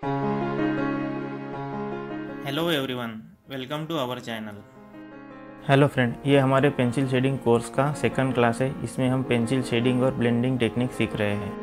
Hello everyone, welcome to our channel. Hello friend, ये हमारे pencil shading course का second class है। इसमें हम पेंसिल शेडिंग और ब्लेंडिंग टेक्निक सीख रहे हैं।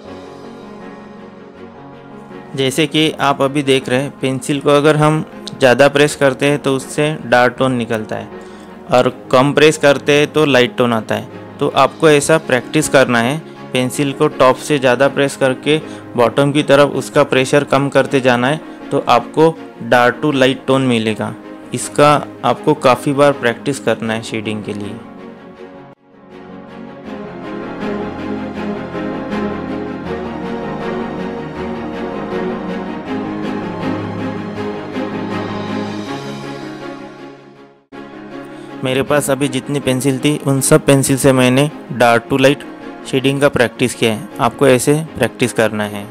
जैसे कि आप अभी देख रहे हैं, पेंसिल को अगर हम ज़्यादा प्रेस करते हैं तो उससे डार्क टोन निकलता है और कम प्रेस करते हैं तो लाइट टोन आता है। तो आपको ऐसा प्रैक्टिस करना है। पेंसिल को टॉप से ज़्यादा प्रेस करके बॉटम की तरफ उसका प्रेशर कम करते जाना है, तो आपको डार्क टू लाइट टोन मिलेगा। इसका आपको काफ़ी बार प्रैक्टिस करना है शेडिंग के लिए। मेरे पास अभी जितनी पेंसिल थी उन सब पेंसिल से मैंने डार्क टू लाइट शेडिंग का प्रैक्टिस किया है। आपको ऐसे प्रैक्टिस करना है।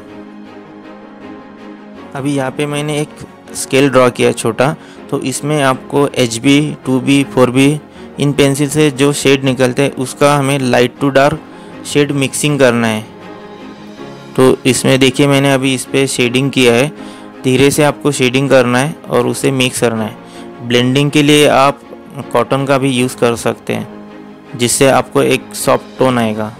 अभी यहाँ पे मैंने एक स्केल ड्रॉ किया छोटा, तो इसमें आपको HB, 2B, 4B इन पेंसिल से जो शेड निकलते हैं उसका हमें light to dark shade mixing करना है। तो इसमें देखिए मैंने अभी इस पर शेडिंग किया है। धीरे से आपको शेडिंग करना है और उसे मिक्स करना है। ब्लेंडिंग के लिए आप कॉटन का भी यूज़ कर सकते हैं, जिससे आपको एक सॉफ्ट टोन आएगा।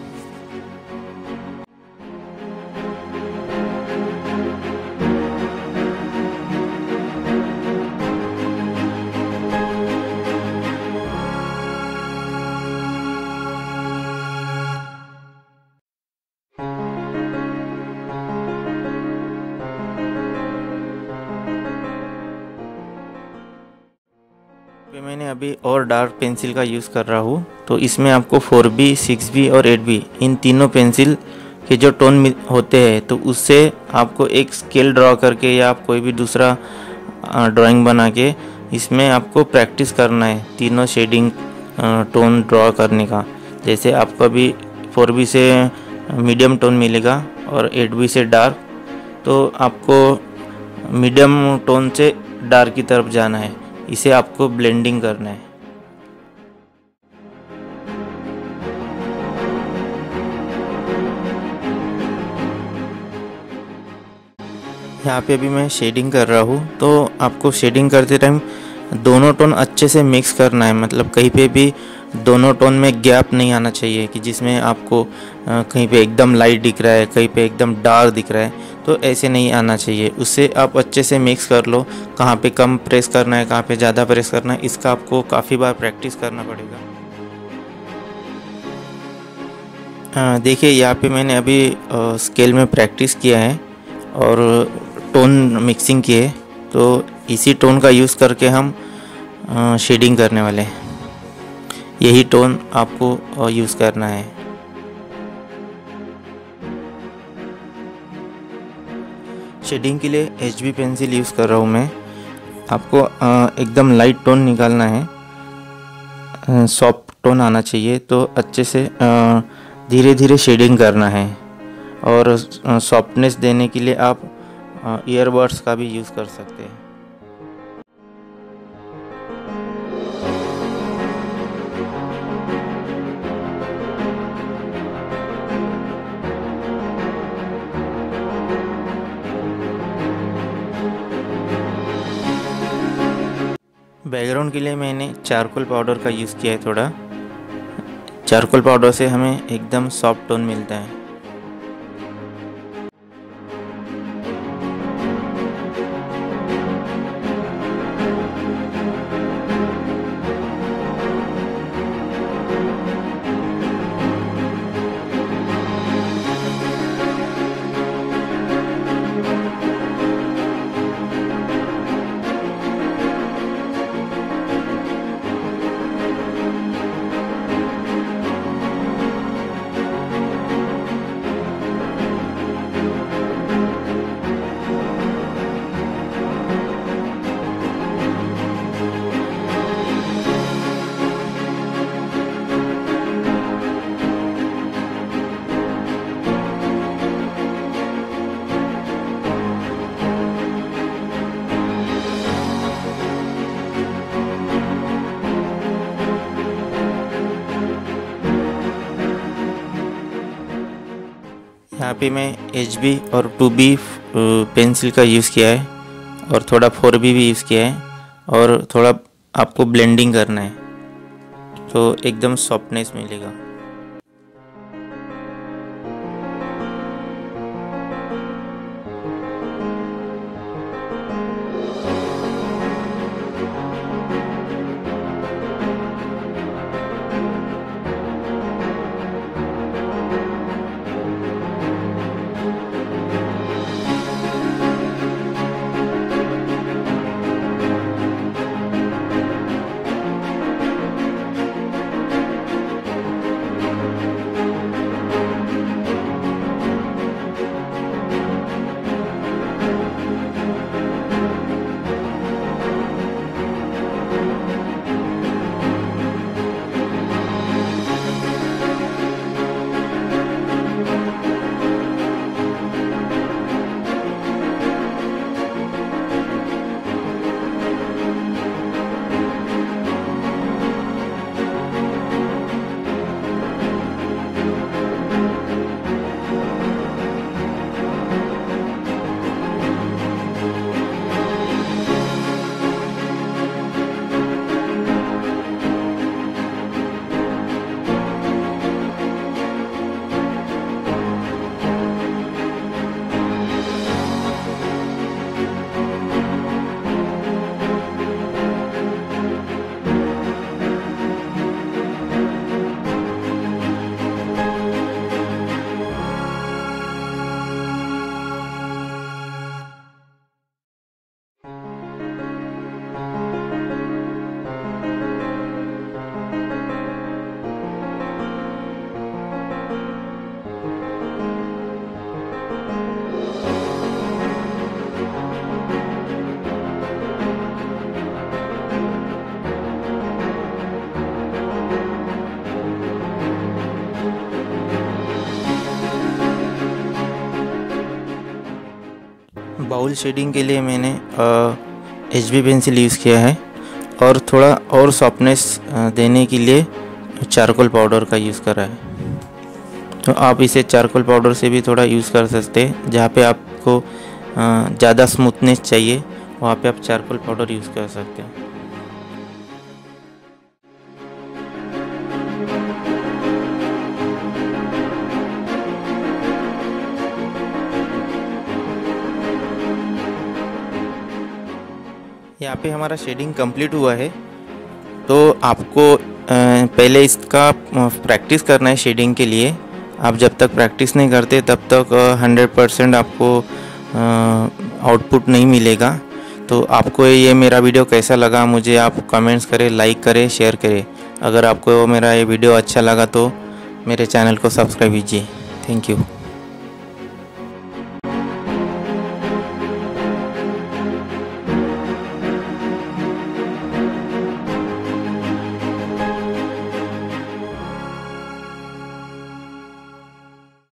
मैंने अभी और डार्क पेंसिल का यूज़ कर रहा हूँ। तो इसमें आपको 4B, 6B और 8B इन तीनों पेंसिल के जो टोन होते हैं, तो उससे आपको एक स्केल ड्रॉ करके या आप कोई भी दूसरा ड्राइंग बना के इसमें आपको प्रैक्टिस करना है तीनों शेडिंग टोन ड्रॉ करने का। जैसे आपको अभी 4B से मीडियम टोन मिलेगा और 8B से डार्क, तो आपको मीडियम टोन से डार्क की तरफ जाना है। इसे आपको ब्लेंडिंग करना है। यहाँ पे अभी मैं शेडिंग कर रहा हूँ, तो आपको शेडिंग करते टाइम दोनों टोन अच्छे से मिक्स करना है। मतलब कहीं पे भी दोनों टोन में गैप नहीं आना चाहिए कि जिसमें आपको कहीं पे एकदम लाइट दिख रहा है, कहीं पे एकदम डार्क दिख रहा है। तो ऐसे नहीं आना चाहिए। उससे आप अच्छे से मिक्स कर लो। कहाँ पे कम प्रेस करना है, कहाँ पे ज़्यादा प्रेस करना है, इसका आपको काफ़ी बार प्रैक्टिस करना पड़ेगा। देखिए यहाँ पे मैंने अभी स्केल में प्रैक्टिस किया है और टोन मिक्सिंग की है। तो इसी टोन का यूज़ करके हम शेडिंग करने वाले हैं। यही टोन आपको यूज़ करना है। शेडिंग के लिए HB पेंसिल यूज़ कर रहा हूँ मैं। आपको एकदम लाइट टोन निकालना है, सॉफ्ट टोन आना चाहिए। तो अच्छे से धीरे धीरे शेडिंग करना है। और सॉफ्टनेस देने के लिए आप ईयरबड्स का भी यूज़ कर सकते हैं। बैकग्राउंड के लिए मैंने चारकोल पाउडर का यूज़ किया है थोड़ा। चारकोल पाउडर से हमें एकदम सॉफ्ट टोन मिलता है। यहाँ पे मैं HB और 2B पेंसिल का यूज़ किया है और थोड़ा 4B भी यूज़ किया है और थोड़ा आपको ब्लेंडिंग करना है तो एकदम सॉफ्टनेस मिलेगा। बाउल शेडिंग के लिए मैंने HB पेंसिल यूज़ किया है और थोड़ा और सॉफ्टनेस देने के लिए चारकोल पाउडर का यूज़ करा है। तो आप इसे चारकोल पाउडर से भी थोड़ा यूज़ कर सकते हैं। जहाँ पे आपको ज़्यादा स्मूथनेस चाहिए वहाँ पे आप चारकोल पाउडर यूज़ कर सकते हैं। यहाँ पे हमारा शेडिंग कंप्लीट हुआ है। तो आपको पहले इसका प्रैक्टिस करना है शेडिंग के लिए। आप जब तक प्रैक्टिस नहीं करते तब तक 100% आपको आउटपुट नहीं मिलेगा। तो आपको ये मेरा वीडियो कैसा लगा मुझे आप कमेंट्स करें, लाइक करें, शेयर करें। अगर आपको मेरा ये वीडियो अच्छा लगा तो मेरे चैनल को सब्सक्राइब कीजिए। Thank you.